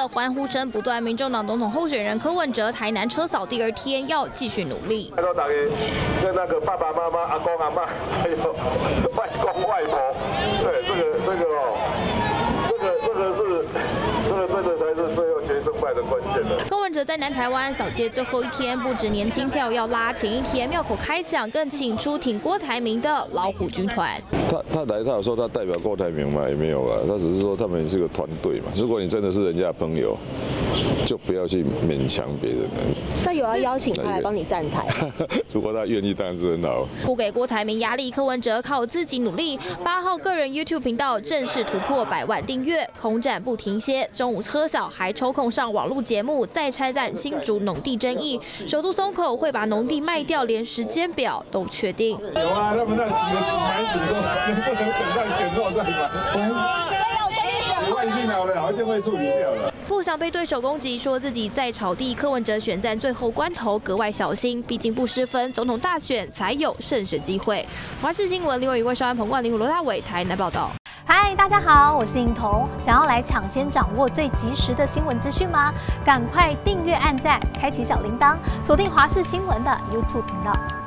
着欢呼声不断，民众党总统候选人柯文哲台南车扫第2天要继续努力。 拜托大家跟那个爸爸妈妈、阿公阿嬷，还有外公外婆，对这个真的才是最后决胜败的关键了。 柯文哲在南台湾扫街最后1天，不止年轻票要拉，前1天庙口开讲，更请出挺郭台铭的老虎军团。 他来，他有说他代表郭台铭吗？也没有啊，他只是说他们是个团队嘛。如果你真的是人家的朋友，就不要去勉强别人了。 那有要邀请他来帮你站台？ 如果他愿意，当然是很好。 不给郭台铭压力，柯文哲靠自己努力。8号个人 YouTube 频道正式突破100万订阅，空战不停歇。中午车小还抽空上网络节目，再拆弹新竹农地争议。首都松口会把农地卖掉，连时间表都确定。 有啊，他们那几个买主说能不能等待选后再买。外信好了，一定会处理掉的。 不想被对手攻击，说自己在炒地。柯文哲选战最后关头格外小心，毕竟不失分，总统大选才有胜选机会。华视新闻林伟宇、魏少安、彭冠霖、罗大伟台南报道。 嗨，大家好，我是颖彤。想要来抢先掌握最及时的新闻资讯吗？赶快订阅、按赞、开启小铃铛，锁定华视新闻的 YouTube 频道。